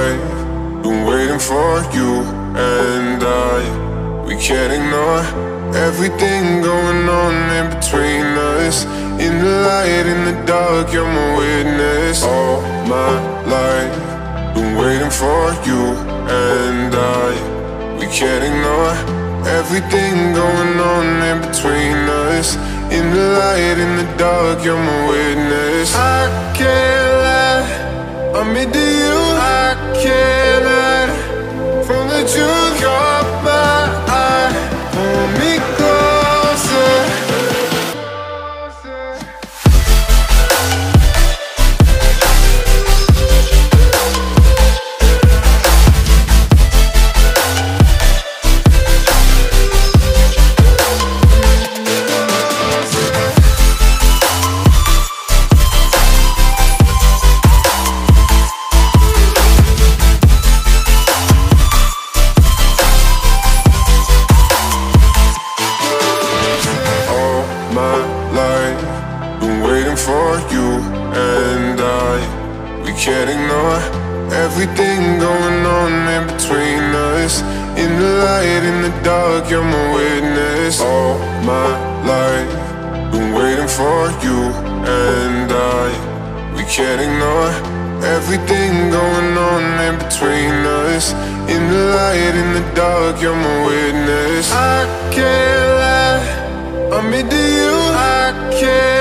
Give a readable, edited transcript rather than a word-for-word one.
life, been waiting for you and we can't ignore everything going on in between us. In the light, in the dark, you're my witness. All my life, been waiting for you and we can't ignore everything going on in between us. In the light, in the dark, you're my witness. I can't lie, I'm into you. I can't hide from the truth. Caught my eye, pull me closer. For you and we can't ignore everything going on in between us. In the light, in the dark, you're my witness. All my life, been waiting for you and we can't ignore everything going on in between us. In the light, in the dark, you're my witness. I can't lie, I'm into you. I can't